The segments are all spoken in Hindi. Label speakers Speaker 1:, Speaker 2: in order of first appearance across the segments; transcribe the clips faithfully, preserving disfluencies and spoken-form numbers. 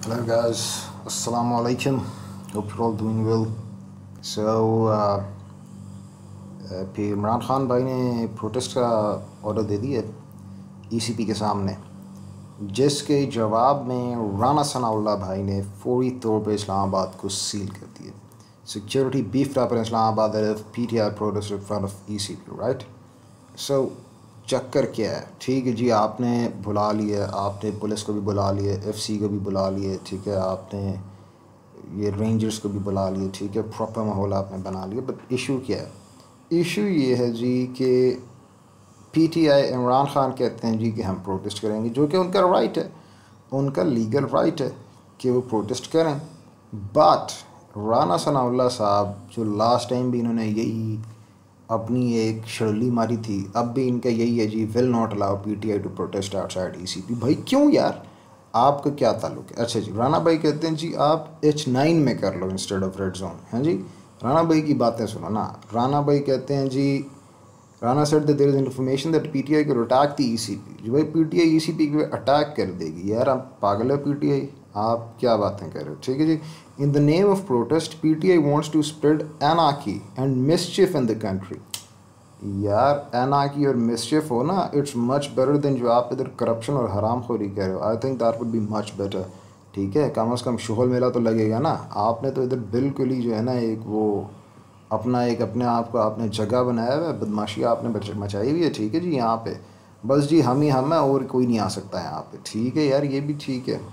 Speaker 1: Hello guys, Assalamu alaikum. Hope you're all doing well. So uh, uh, फिर इमरान खान भाई ने प्रोटेस्ट का ऑर्डर दे दिया ईसीपी के सामने, जिसके जवाब में राना सनाउल्लाह भाई ने फौरी तौर पर इस्लामाबाद को सील कर दिया. Security beef up in Islamabad at PTI protest in front of ECP, right. So चक्कर क्या है? ठीक है जी, आपने बुला लिया, आपने पुलिस को भी बुला लिया, एफसी को भी बुला लिया, ठीक है, आपने ये रेंजर्स को भी बुला लिया, ठीक है, प्रॉपर माहौल आपने बना लिया. बट इशू क्या है? इशू ये है जी कि पीटीआई इमरान खान कहते हैं जी कि हम प्रोटेस्ट करेंगे, जो कि उनका राइट है, उनका लीगल राइट है कि वो प्रोटेस्ट करें. बट राना सनाउल्लाह साहब जो लास्ट टाइम भी इन्होंने यही अपनी एक शर्ली मारी थी, अब भी इनका यही है जी, will not allow PTI to protest outside ECP. भाई क्यों यार, आपका क्या ताल्लुक है? अच्छा जी, राणा भाई कहते हैं जी आप एच नाइन में कर लो इंस्टेड ऑफ रेड जोन. हैं जी, राणा भाई की बातें सुनो ना. राणा भाई कहते हैं जी, Rana said that there is information that PTI को अटैक द ईसीपी. जो भाई पीटीआई ईसीपी पे अटैक कर देगी, यार आप पागल है पीटीआई, आप क्या बातें कर रहे हो? ठीक है जी. In the name of protest PTI wants to spread anarchy and mischief in the country. यार एनार्की और मिसचिफ हो ना, इट्स मच बेटर देन जो आप इधर करप्शन और हराम खोरी कह रहे हो. I think that would be much better. ठीक है, कम अज़ कम शोहल मेला तो लगेगा ना. आपने तो इधर बिल्कुल ही जो है ना, एक वो अपना एक अपने आप को आपने जगह बनाया हुआ है, बदमाशी आपने मचाई हुई है. ठीक है जी, यहाँ पे बस जी हम ही हम हैं और कोई नहीं आ सकता यहाँ पे. ठीक है यार, ये भी ठीक है.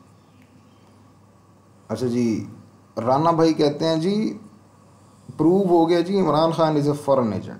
Speaker 1: अच्छा जी, राना भाई कहते हैं जी प्रूव हो गया जी Imran Khan is a foreign agent.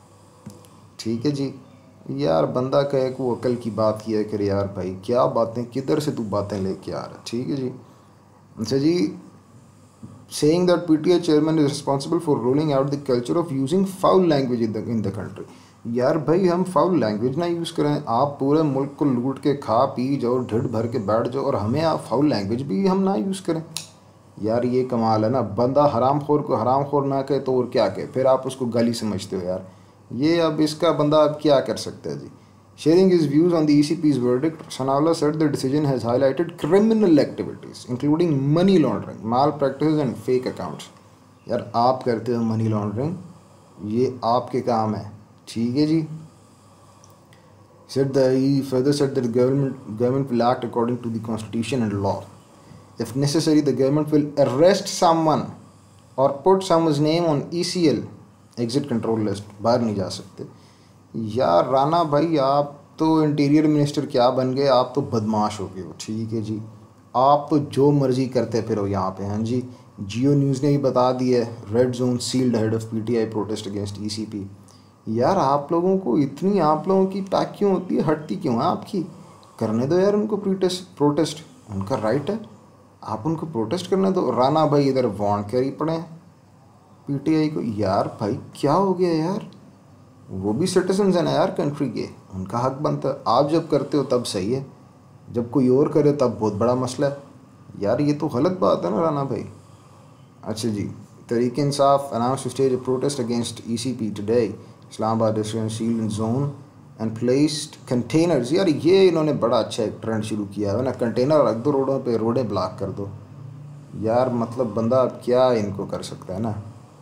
Speaker 1: ठीक है जी. यार बंदा कहे को अकल की बात किया करे यार, भाई क्या बातें, किधर से तू बातें लेके आ रहा. ठीक है जी. अच्छा जी, saying that P T I chairman is responsible for rolling out the culture of using foul language in the in the country. यार भाई हम फाउल लैंग्वेज ना यूज़ करें. आप पूरे मुल्क को लूट के खा पी जाओ, ढिड भर के बैठ जाओ, और हमें आप फाउल लैंग्वेज भी हम ना यूज़ करें. यार ये कमाल है ना. बंदा हराम खोर को हराम खोर ना कहे तो और क्या कहे, फिर आप उसको गाली समझते हो यार. ये अब इसका बंदा अब क्या कर सकता है जी. Sharing his views on the E C P's verdict, Sanaullah said the decision has highlighted criminal activities, including money laundering, malpractices and fake accounts. यार आप करते हो मनी लॉन्ड्रिंग, ये आपके काम है. ठीक है जी. Said the he further said that the government government will act according to the constitution and law. If necessary, the government will arrest someone or put someone's name on E C L, exit control list. बाहर नहीं जा सकते. यार राना भाई आप तो इंटीरियर मिनिस्टर क्या बन गए, आप तो बदमाश हो गए हो. ठीक है जी, आप तो जो मर्ज़ी करते फिर हो यहाँ पे. हैं जी, जियो न्यूज़ ने भी बता दिया है, red zone sealed head of PTI protest against ECP. यार आप लोगों को इतनी, आप लोगों की पैक क्यों होती है, हटती क्यों है आपकी? करने दो यार उनको प्रोटेस्ट, प्रोटेस्ट उनका राइट है, आप उनको प्रोटेस्ट करने दो. राना भाई इधर वार्न कर ही पड़े हैं पीटीआई को. यार भाई क्या हो गया यार, वो भी सिटीजन्स हैं ना यार कंट्री के, उनका हक बनता है. आप जब करते हो तब सही है, जब कोई और करे तब बहुत बड़ा मसला है. यार ये तो गलत बात है ना राना भाई. अच्छा जी, Tehreek Insaf announce to stage a protest against ECP today. Islamabad district sealed zone and placed containers. यार ये इन्होंने बड़ा अच्छा एक ट्रेंड शुरू किया है ना, कंटेनर रख दो रोडों पे, रोडें ब्लॉक कर दो. यार मतलब बंदा अब क्या इनको कर सकता है ना.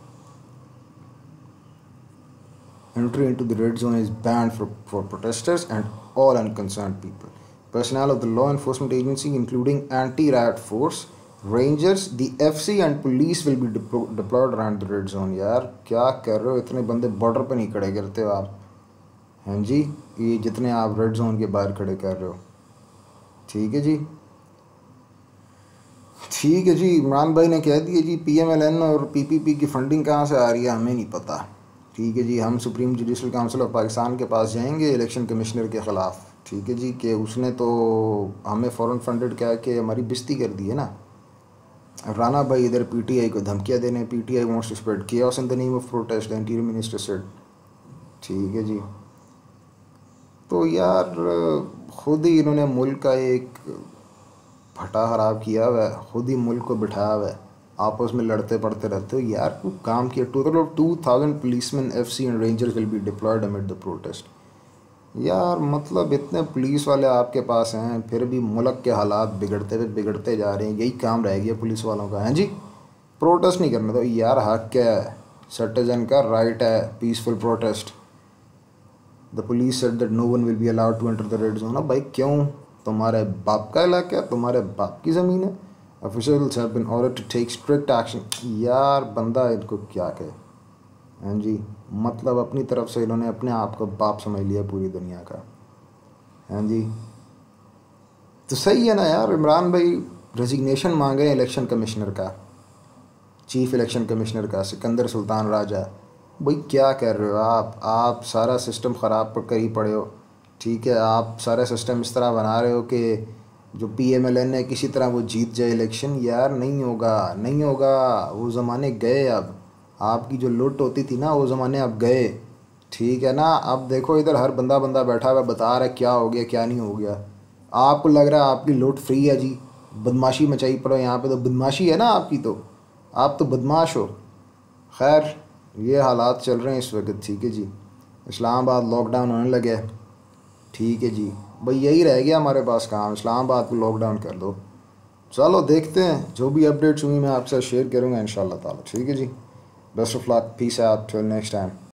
Speaker 1: Entry into the red zone is banned for, for protesters and all unconcerned people. Personnel of the law enforcement agency, including anti-riot force, rangers, the F C and police will be deplo- deployed around the red zone. यार क्या कर रहे हो, इतने बंदे बॉर्डर पर नहीं खड़े करते हो आप. हैं जी, ये जितने आप रेड जोन के बाहर खड़े कर रहे हो. ठीक है जी. ठीक है जी, इमरान भाई ने कह दिया जी पीएमएलएन और पीपीपी की फंडिंग कहाँ से आ रही है हमें नहीं पता. ठीक है जी, हम supreme judicial council of Pakistan के पास जाएंगे इलेक्शन कमिश्नर के ख़िलाफ़. ठीक है जी, कि उसने तो हमें फ़ॉरेन फंडेड कह के हमारी बेइज्जती कर दी है ना. राना भाई इधर पीटीआई को धमकियाँ देने, PTI wants to spread chaos in the name of protest, the interior minister said. ठीक है जी. तो यार खुद ही इन्होंने मुल्क का एक भटा खराब किया हुआ है, खुद ही मुल्क को बिठाया हुआ है, आपस में लड़ते पड़ते रहते हो. यार को काम किया. Total of two thousand policeman, F C and rangers will be deployed amid the protest. यार मतलब इतने पुलिस वाले आपके पास हैं, फिर भी मुल्क के हालात बिगड़ते हुए बिगड़ते जा रहे हैं। यही काम रह गया पुलिस वालों का, है जी। प्रोटेस्ट नहीं करने दो यार, हक क्या है, सिटीजन का राइट है peaceful protest. The police said that no one will be allowed to enter the red zone. भाई क्यों, तुम्हारे बाप का इलाका है, तुम्हारे बाप की ज़मीन है। Officials have been ordered to take strict action. यार बंदा इनको क्या कहे, हैं जी। मतलब अपनी तरफ से इन्होंने अपने आप को बाप समझ लिया पूरी दुनिया का, हैं जी। तो सही है ना यार, इमरान भाई रेजिग्नेशन मांगे हैं इलेक्शन कमिश्नर का, चीफ इलेक्शन कमिश्नर का, सिकंदर सुल्तान राजा। भाई क्या कर रहे हो आप आप सारा सिस्टम ख़राब कर ही पड़े हो। ठीक है, आप सारा सिस्टम इस तरह बना रहे हो कि जो पी एम एल एन है किसी तरह वो जीत जाए इलेक्शन। यार नहीं होगा, नहीं होगा, वो ज़माने गए अब। आपकी जो लुट होती थी ना वो ज़माने अब गए, ठीक है ना। अब देखो इधर हर बंदा बंदा बैठा हुआ बता रहा है क्या हो गया क्या नहीं हो गया। आपको लग रहा है आपकी लुट फ्री है जी, बदमाशी मचाई पड़ो यहाँ पे, तो बदमाशी है ना आपकी, तो आप तो बदमाश हो। खैर ये हालात चल रहे हैं इस वक्त, ठीक है जी। इस्लामाबाद लॉकडाउन होने लगे, ठीक है जी। भाई यही रह गया हमारे पास काम, इस्लामाबाद को लॉकडाउन कर दो। चलो देखते हैं, जो भी अपडेट्स हुई मैं आपसे शेयर करूँगा इंशाल्लाह ताला, ठीक है जी। Best of luck, peace out, till next time.